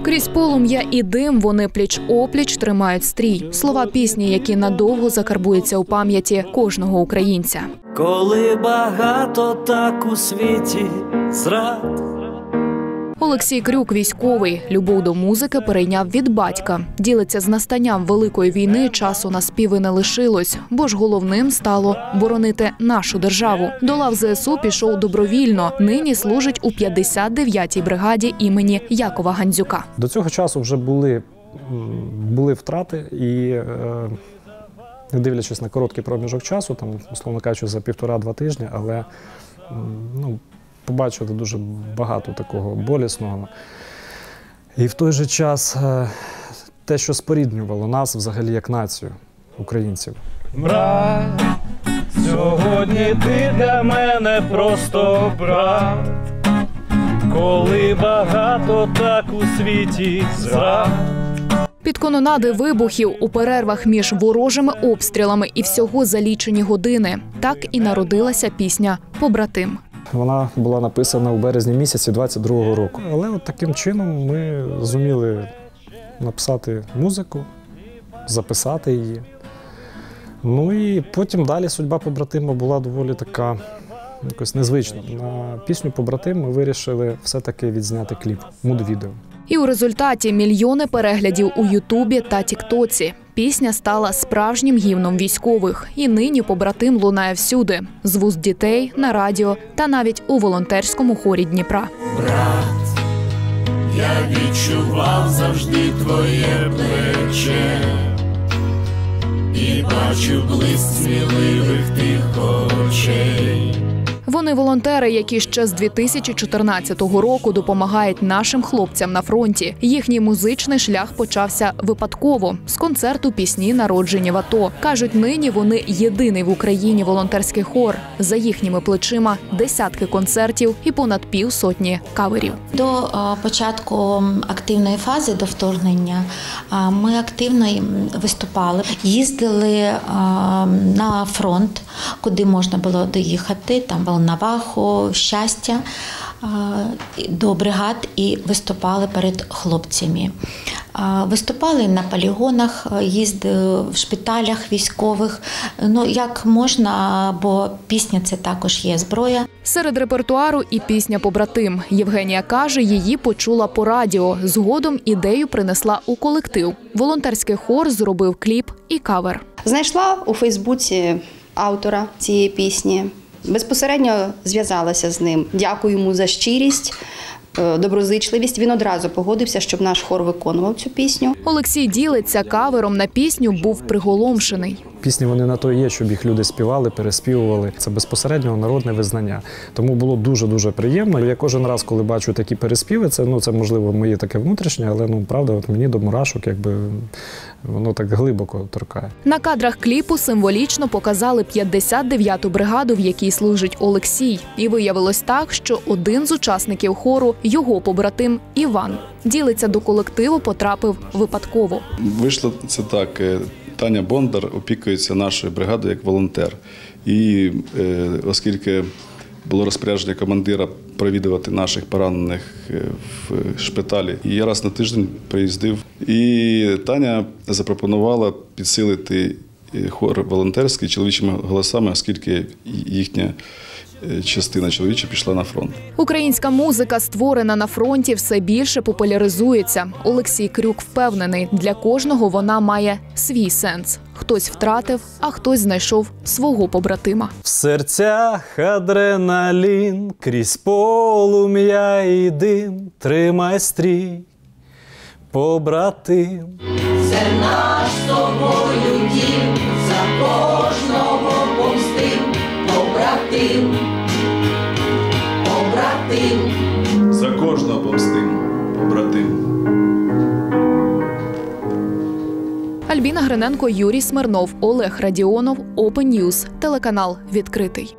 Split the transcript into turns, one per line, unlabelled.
Крізь полум'я і дим вони пліч-опліч тримають стрій. Слова пісні, які надовго закарбуються у пам'яті кожного українця.
Коли багато так у світі зрад.
Олексій Крюк – військовий. Любов до музики перейняв від батька. Ділиться з настанням Великої війни, часу на співи не лишилось, бо ж головним стало боронити нашу державу. До лав ЗСУ пішов добровільно. Нині служить у 59-й бригаді імені Якова Гандзюка.
До цього часу вже були втрати і, не дивлячись на короткий проміжок часу, там, условно кажучи, за 1,5-2 тижні, але побачили дуже багато такого болісного. І в той же час те, що споріднювало нас взагалі як націю українців.
Брат, сьогодні ти для мене просто брат, коли багато так у світі зрад.
Під канонади вибухів, у перервах між ворожими обстрілами і всього за лічені години. Так і народилася пісня «Побратим».
Вона була написана у березні місяці 22-го року. Але от таким чином ми зуміли написати музику, записати її. Ну і потім далі судьба «Побратима» була доволі така якось незвична. На пісню «Побратим» ми вирішили все-таки відзняти кліп, муд-відео.
І у результаті мільйони переглядів у Ютубі та Тіктоці. Пісня стала справжнім гімном військових. І нині «Побратим» лунає всюди. З вуст дітей, на радіо та навіть у волонтерському хорі Дніпра.
Брат, я відчував завжди твоє плече і бачу блиск сміливих тих очей.
Вони волонтери, які ще з 2014 року допомагають нашим хлопцям на фронті. Їхній музичний шлях почався випадково – з концерту пісні, народжені в АТО. Кажуть, нині вони єдиний в Україні волонтерський хор. За їхніми плечима десятки концертів і понад півсотні каверів.
До початку активної фази, до вторгнення, ми активно виступали. Їздили на фронт, куди можна було доїхати. Там Волноваху, Щастя, до бригад і виступали перед хлопцями. Виступали на полігонах, їздили в шпиталях військових. Ну, як можна, бо пісня – це також є зброя.
Серед репертуару і пісня «Побратим». Євгенія каже, її почула по радіо. Згодом ідею принесла у колектив. Волонтерський хор зробив кліп і кавер.
Знайшла у Фейсбуці автора цієї пісні. Безпосередньо зв'язалася з ним. Дякую йому за щирість, доброзичливість. Він одразу погодився, щоб наш хор виконував цю пісню.
Олексій ділиться, кавером на пісню був приголомшений.
Пісні вони на то і є, щоб їх люди співали, переспівували. Це безпосередньо народне визнання. Тому було дуже-дуже приємно. Я кожен раз, коли бачу такі переспіви, це можливо моє таке внутрішнє, але правда, от мені до мурашок воно так глибоко торкає.
На кадрах кліпу символічно показали 59-ту бригаду, в якій служить Олексій. І виявилось так, що один з учасників хору – його побратим Іван. Ділиться, до колективу потрапив випадково.
Вийшло це так. Таня Бондар опікується нашою бригадою як волонтер. І оскільки було розпорядження командира провідувати наших поранених в шпиталі, і я раз на тиждень приїздив. І Таня запропонувала підсилити хор волонтерський чоловічими голосами, оскільки їхня частина чоловіча пішла на фронт.
Українська музика, створена на фронті, все більше популяризується. Олексій Крюк впевнений, для кожного вона має свій сенс. Хтось втратив, а хтось знайшов свого побратима.
В серцях адреналін, крізь полум'я і дим, тримай стрій, побратим.
Це наш з тобою дім, за кожного помстим, побратим, побратим.
За кожного помстим, побратим.
Альбіна Гриненко, Юрій Смирнов, Олег Радіонов, Open News, телеканал «Відкритий».